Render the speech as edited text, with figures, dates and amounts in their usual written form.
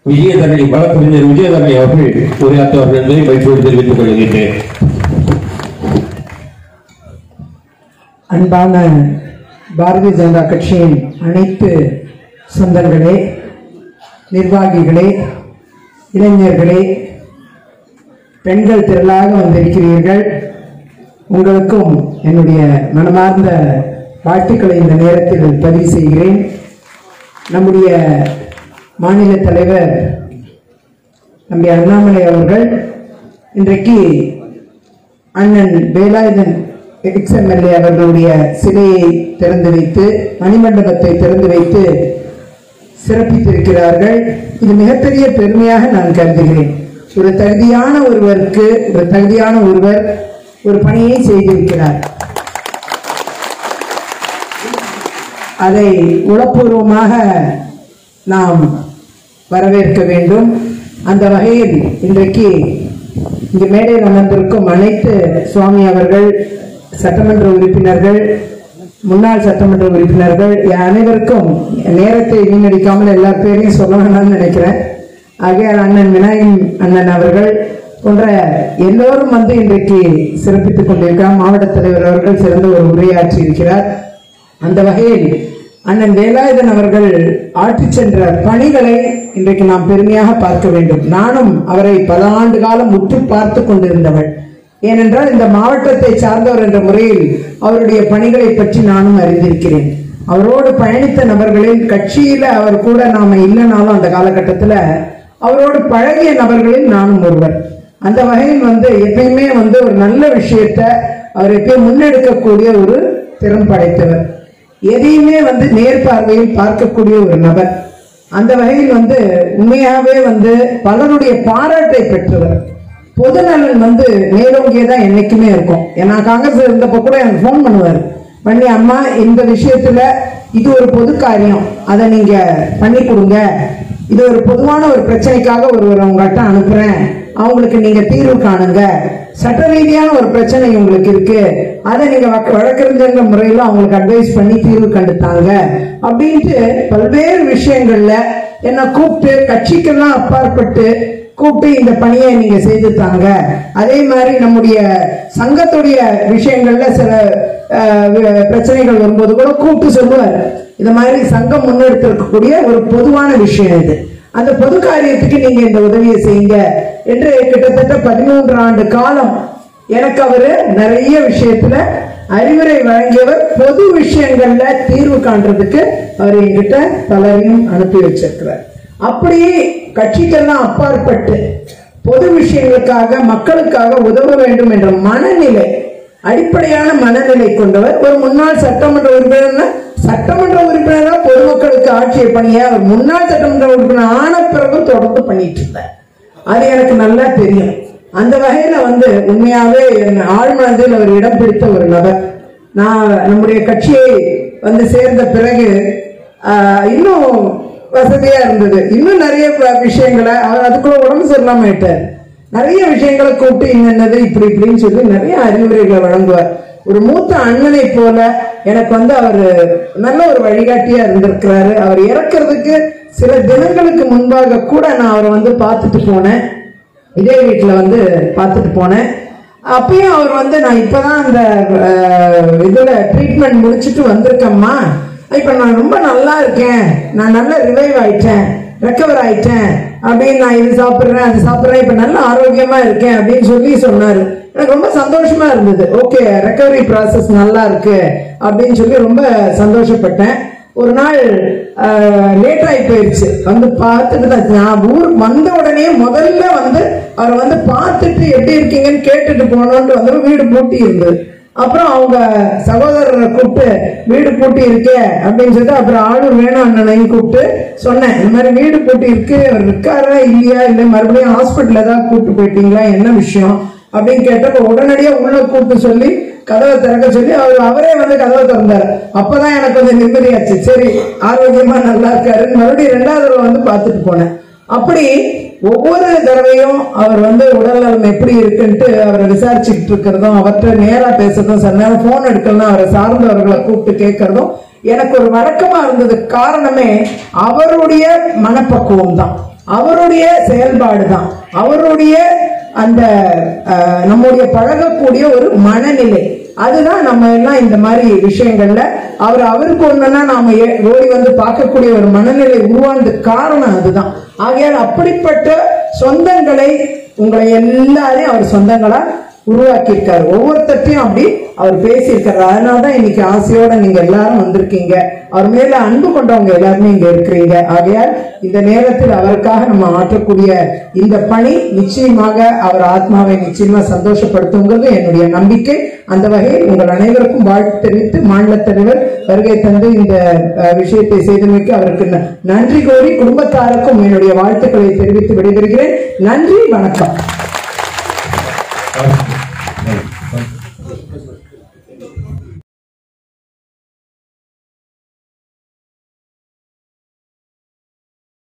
விஜயதரணி வழக்கறிஞர் விஜயதரணி அவர்கள் உரையாற்றுவார்கள் என்பதை மகிழ்ச்சியோடு தெரிவித்துக் கொள்கின்றேன். அன்பான பாரதிய ஜனதா கட்சியின் அனைத்து சொந்தங்களே, நிர்வாகிகளே, இளைஞர்களே, பெண்கள் திரளாக வந்திருக்கிறீர்கள். உங்களுக்கும் என்னுடைய மனமார்ந்த வாழ்த்துக்களை இந்த நேரத்தில் பதிவு செய்கிறேன். நம்முடைய மாநில தலைவர் தம்பி அண்ணாமலை அவர்கள் இன்றைக்கு அண்ணன் வேலாயுதன் எக்ஸ்எம்எல்ஏ அவர்களுடைய சிலையை திறந்து வைத்து, மணிமண்டபத்தை திறந்து வைத்து சிறப்பித்திருக்கிறார்கள். இது மிகப்பெரிய பெருமையாக நான் கருதுகிறேன். ஒரு தகுதியான ஒருவர் ஒரு பணியை செய்திருக்கிறார். அதை உளப்பூர்வமாக நாம் வரவேற்க வேண்டும். அந்த வகையில் இன்றைக்கு இங்கு மேடையில் அமர்ந்திருக்கும் அனைத்து சுவாமி அவர்கள், சட்டமன்ற உறுப்பினர்கள், முன்னாள் சட்டமன்ற உறுப்பினர்கள் அனைவருக்கும் நேரத்தை வீணடிக்காமல் எல்லா பேரையும் சொல்ல வேண்டாம்னு நினைக்கிறேன். ஆகையால் அண்ணன் விநாயகன் அண்ணன் அவர்கள் போன்ற எல்லோரும் வந்து இன்றைக்கு சிறப்பித்துக் கொண்டிருக்கிறார். மாவட்ட தலைவர் அவர்கள் சிறந்த ஒரு உரையாற்றி இருக்கிறார். அந்த வகையில் அண்ணன் வேலாயுதன் அவர்கள் ஆற்றி சென்ற பணிகளை இன்றைக்கு நாம் பெருமையாக பார்க்க வேண்டும். நானும் அவரை பல ஆண்டு காலம் உற்று பார்த்து கொண்டிருந்தவள். ஏனென்றால் இந்த மாவட்டத்தை சார்ந்தவர் என்ற முறையில் அவருடைய பணிகளை பற்றி நானும் அறிந்திருக்கிறேன். அவரோடு பயணித்த நபர்களில் கட்சியில அவர் கூட நாம இல்லைனாலும் அந்த காலகட்டத்தில் அவரோடு பழகிய நபர்களில் நானும் ஒருவர். அந்த வகையில் எப்பயுமே ஒரு நல்ல விஷயத்தை அவர் எப்பயும் முன்னெடுக்கக்கூடிய ஒரு திறம் படைத்தவர். எதையுமே நேர்பார்வையில் பார்க்கக்கூடிய ஒரு நபர். அந்த வகையில் உண்மையாகவே பலருடைய பாராட்டை பெற்றவர். பொதுநலன் மேலோங்கியதான் என்னைக்குமே இருக்கும். ஏன்னா காங்கிரஸ் இருந்தப்ப கூட எனக்கு போன் பண்ணுவார், பண்ணி அம்மா இந்த விஷயத்துல இது ஒரு பொது காரியம், அதை நீங்க பண்ணி கொடுங்க, இது ஒரு பொதுவான ஒரு பிரச்சனைக்காக ஒருவர் உங்கள்கிட்ட அனுப்புறேன், அவங்களுக்கு நீங்க தீர்வு காணுங்க, சட்ட ரீதியான ஒரு பிரச்சனை உங்களுக்கு இருக்கு, அதை நீங்க வழக்கறிஞர் முறையில் அவங்களுக்கு அட்வைஸ் பண்ணி தீர்வு கண்டுத்தாங்க அப்படின்ட்டு பல்வேறு விஷயங்கள்ல என்ன கூப்பிட்டு கட்சிக்கெல்லாம் அப்பாற்பட்டு கூப்பிட்டு இந்த பணியை நீங்க செய்து தாங்க. அதே மாதிரி நம்முடைய சங்கத்துடைய விஷயங்கள்ல சில பிரச்சனைகள் வரும்போது கூட கூப்பிட்டு சொல்லுவார், இந்த மாதிரி சங்கம் முன்னெடுத்திருக்கக்கூடிய ஒரு பொதுவான விஷயம் இது, அந்த பொது காரியத்துக்கு நீங்க இந்த உதவியை செய்யுங்க என்று கிட்டத்தட்ட 13 ஆண்டு காலம் எனக்கு அவரு நிறைய விஷயத்துல அறிவுரை வழங்கியவர். பொது விஷயங்கள்ல தீர்வு காண்றதுக்கு அவர் என்கிட்ட பலரையும் அனுப்பி வச்சிருக்கிறார். அப்படியே கட்சிக்கெல்லாம் அப்பாற்பட்டு பொது விஷயங்களுக்காக மக்களுக்காக உதவ வேண்டும் என்ற மனநிலை, அடிப்படையான மனநிலை கொண்டவர். ஒரு முன்னாள் சட்டமன்ற உறுப்பினர், சட்டமன்ற உறுப்பினராக பொதுமக்களுக்கு ஆட்சியை பணியை அவர் முன்னாள் சட்டமன்ற உறுப்பினர் ஆன பிறகு தொடர்ந்து பண்ணிட்டு இருந்தார். அது எனக்கு நல்லா தெரியும். அந்த வகையில உண்மையாவே என் ஆழ்மனதில் அவர் இடம் பிடித்த ஒரு நபர். நான் நம்முடைய கட்சியை சேர்ந்த பிறகு இன்னும் வசதியா இருந்தது. இன்னும் நிறைய விஷயங்களை அவர் அதுக்குள்ள உடம்பு சரியில்லாம ஆயிட்டார். நிறைய விஷயங்களை கூப்பிட்டு என்னது இப்படி இப்படின்னு சொல்லி நிறைய அறிவுரைகளை வழங்குவார். ஒரு மூத்த அண்ணனை போல எனக்கு அவர் நல்ல ஒரு வழிகாட்டியா இருந்திருக்கிறாரு. அவர் இறக்கிறதுக்கு சில தினங்களுக்கு முன்பாக கூட நான் அவரை பார்த்துட்டு போனேன். இதே வீட்டுல பார்த்துட்டு போனேன். அப்பயும் அவர் நான் இப்பதான் அந்த இதுல ட்ரீட்மெண்ட் முடிச்சுட்டு வந்திருக்கேம்மா, இப்ப நான் ரொம்ப நல்லா இருக்கேன், நான் நல்ல ரிவைவ் ஆயிட்டேன், ரெக்கவர் ஆயிட்டேன் அப்படின்னு, நான் இது சாப்பிடுறேன் அது சாப்பிடுறேன், இப்ப நல்ல ஆரோக்கியமா இருக்கேன் அப்படின்னு சொல்லி சொன்னாரு. எனக்கு ரொம்ப சந்தோஷமா இருந்தது. ஓகே, ரெக்கவரி ப்ராசஸ் நல்லா இருக்கு அப்படின்னு சொல்லி ரொம்ப சந்தோஷப்பட்டேன். ஒரு நாள் லேட் ஆகி போயிடுச்சு. பார்த்துட்டு தான் நான் ஊர் வந்த உடனே முதல்ல அவரை பார்த்துட்டு எப்படி இருக்கீங்கன்னு கேட்டுட்டு போனோன்ட்டு வீடு பூட்டி இருந்தது. அப்புறம் அவங்க சகோதரரை கூப்பிட்டு வீடு பூட்டி இருக்கே அப்படின்னு சொல்லிட்டு அப்புறம் ஆளூர் வேணும் அண்ணனையும் கூப்பிட்டு சொன்னேன், இந்த மாதிரி வீடு பூட்டி இருக்கு, அவர் இருக்காரா இல்லையா, இல்லை மறுபடியும் ஹாஸ்பிட்டல் ஏதாவது கூப்பிட்டு போயிட்டீங்களா, என்ன விஷயம் அப்படின்னு கேட்டப்ப உடனடியா உள்ள கூப்பிட்டு சொல்லி கதவை திறக்க சொல்லி அவரே கதவை திறந்தாரு. அப்பதான் எனக்கு நிம்மதியாச்சு. சரி, ஆரோக்கியமா நல்லா இருக்காரு. மறுபடியும் 2வது தடவை பார்த்துட்டு போனேன். அப்படி ஒவ்வொரு தடவையும் அவர் உடல்நலம் எப்படி இருக்குன்ட்டு அவரை விசாரிச்சுட்டு இருக்கிறதும், அவர்கிட்ட நேரா பேசுறதும், சில நேரம் போன் எடுக்கலாம் அவரை சார்ந்தவர்களை கூப்பிட்டு கேட்கறதும் எனக்கு ஒரு வழக்கமா இருந்தது. காரணமே அவருடைய மனப்பக்குவம் தான். அவருடைய செயல்பாடு தான், அவருடைய அந்த நம்முடைய பழகக்கூடிய ஒரு மனநிலை, அதுதான் நம்ம எல்லாம் இந்த மாதிரி விஷயங்கள்ல அவருக்கு ஒண்ணுன்னா நாம ஓடி வந்து பார்க்கக்கூடிய ஒரு மனநிலை உருவானதுக்கு காரணம் அதுதான். ஆகையால் அப்படிப்பட்ட சொந்தங்களை, உங்களை எல்லாரையும் அவர் சொந்தங்களா உருவாக்கி இருக்காரு. ஒவ்வொருத்தையும் அப்படி அவர் பேசியிருக்காரு. அதனாலதான் இன்னைக்கு ஆசையோட நீங்க எல்லாரும் வந்திருக்கீங்க. அவர் மேல அன்பு கொண்டவங்க எல்லாருமே இங்க இருக்கிறீங்க. ஆகையால் இந்த நேரத்தில் அவருக்காக நம்ம ஆற்றக்கூடிய இந்த பணி நிச்சயமாக அவர் ஆத்மாவை நிச்சயமா சந்தோஷப்படுத்துங்கிறது என்னுடைய நம்பிக்கை. அந்த வகையில் உங்கள் அனைவருக்கும் வாழ்த்து தெரிவித்து மாநில தலைவர் வருகை தந்து இந்த விஷயத்தை செய்தமைக்கு அவருக்கு நன்றி கோரி குடும்பத்தாருக்கும் என்னுடைய வாழ்த்துக்களை தெரிவித்து விடைபெறுகிறேன். நன்றி, வணக்கம்.